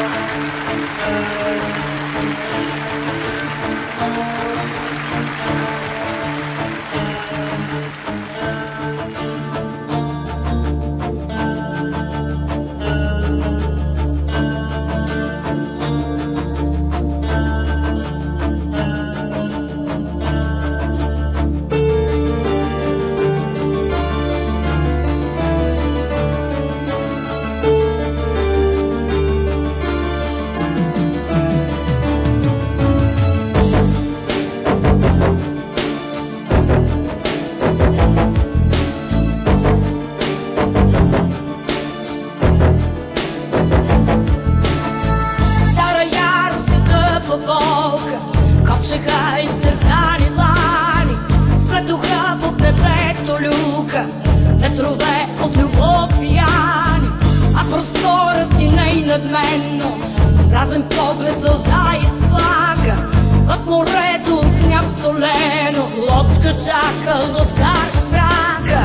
Копчеха изтързани длани, сплетоха под небето люка, ветрове от любов пияни, а простора си най-надменно, с празен поглед сълза изплака. В морето от гняв солено, лодка чака, лодкар прака.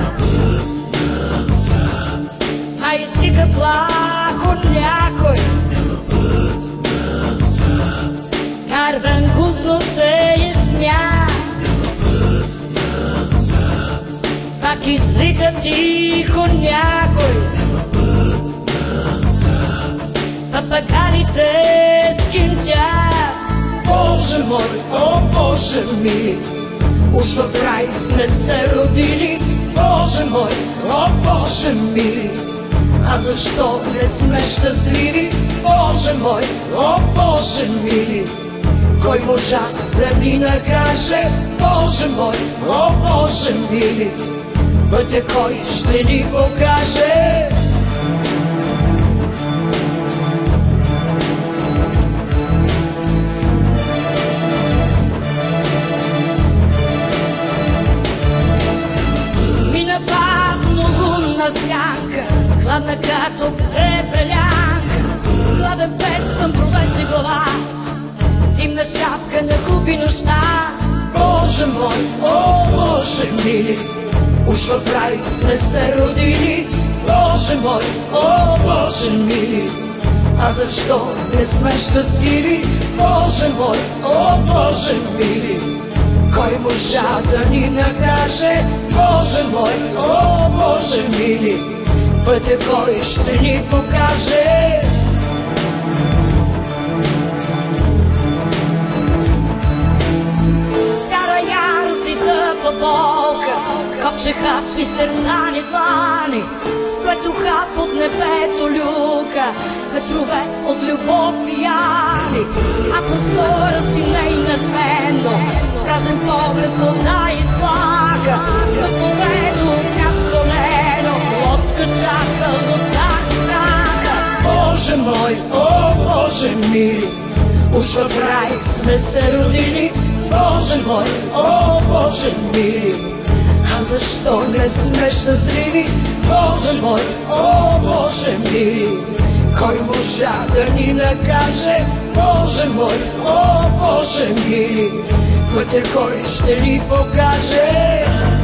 А извика плахо някой, Карвен гузно се изсмя. Пак извика тихо някой, папагалите скинчат. Боже мой, о Боже ми, уж в рай сме се родили. Боже мой, о Боже ми, а защо не сме щастливи? Боже мой, о Боже мили, кой можа да ни накаже? Боже мой, о Боже мили, пътя кой ще ни покаже? Мина бавно лунна сянка, хладна като препелянка, гладен песъм провеси глава, зимна шапка на купи нощта. Боже мой, о Боже мили, уж в рай сме се родили. Боже мой, о Боже мили, а защо не сме щастливи? Боже мой, о Боже мили, кой можа да ни накаже? Боже мой, о Боже мили, пътя кой ще ни покаже? Болка, копчеха изтързани длани, сплетоха под небето люка, ветрове от любов пияни, а простора си най-надменно, с празен поглед сълза изплака. В морето гняв солено, лодка чака, лодкар прака. Боже мой, о Боже мили, уж в рай сме се родили. Боже мой, о Боже мили, а защо не сме щастливи? Боже мой, о Боже мили, кой можа да ни накаже? Боже мой, о Боже мили, пътя кой ще ни покаже?